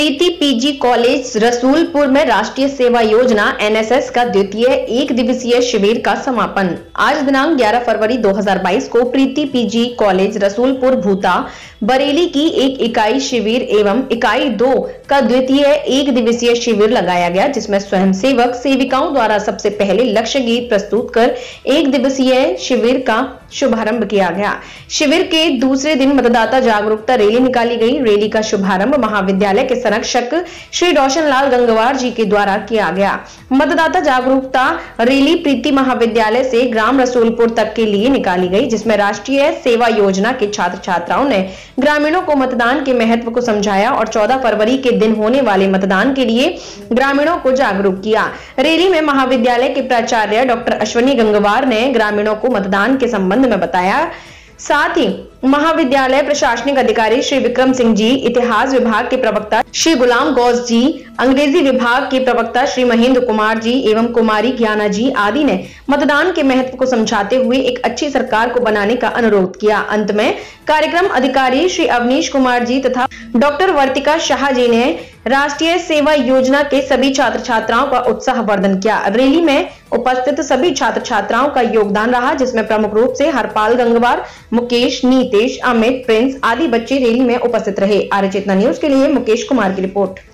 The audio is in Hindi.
प्रीति पीजी कॉलेज रसूलपुर में राष्ट्रीय सेवा योजना एनएसएस का द्वितीय एक दिवसीय शिविर का समापन। आज दिनांक 11 फरवरी 2022 को प्रीति पीजी कॉलेज रसूलपुर भूता बरेली की एक इकाई शिविर एवं इकाई 2 का द्वितीय एक दिवसीय शिविर लगाया गया, जिसमें स्वयंसेवक सेविकाओं द्वारा सबसे पहले लक्ष्य गीत प्रस्तुत कर एक दिवसीय शिविर का शुभारंभ किया गया। शिविर के दूसरे दिन मतदाता जागरूकता रैली निकाली गई। रैली का शुभारंभ महाविद्यालय के संरक्षक श्री रोशन लाल गंगवार जी के द्वारा किया गया। मतदाता जागरूकता रैली प्रीति महाविद्यालय से ग्राम रसूलपुर तक के लिए निकाली गई, जिसमें राष्ट्रीय सेवा योजना के छात्र छात्राओं ने ग्रामीणों को मतदान के महत्व को समझाया और 14 फरवरी के दिन होने वाले मतदान के लिए ग्रामीणों को जागरूक किया। रैली में महाविद्यालय के प्राचार्य डॉक्टर अश्विनी गंगवार ने ग्रामीणों को मतदान के संबंध में बताया। साथ ही महाविद्यालय प्रशासनिक अधिकारी श्री विक्रम सिंह जी, इतिहास विभाग के प्रवक्ता श्री गुलाम गौस जी, अंग्रेजी विभाग के प्रवक्ता श्री महेंद्र कुमार जी एवं कुमारी ज्ञाना जी आदि ने मतदान के महत्व को समझाते हुए एक अच्छी सरकार को बनाने का अनुरोध किया। अंत में कार्यक्रम अधिकारी श्री अवनीश कुमार जी तथा डॉक्टर वर्तिका शाह जी ने राष्ट्रीय सेवा योजना के सभी छात्र छात्राओं का उत्साहवर्धन किया। रैली में उपस्थित सभी छात्र छात्राओं का योगदान रहा, जिसमें प्रमुख रूप से हरपाल गंगवार, मुकेश, नीतेश, अमित, प्रिंस आदि बच्चे रैली में उपस्थित रहे। आर्य चेतना न्यूज के लिए मुकेश कुमार की रिपोर्ट।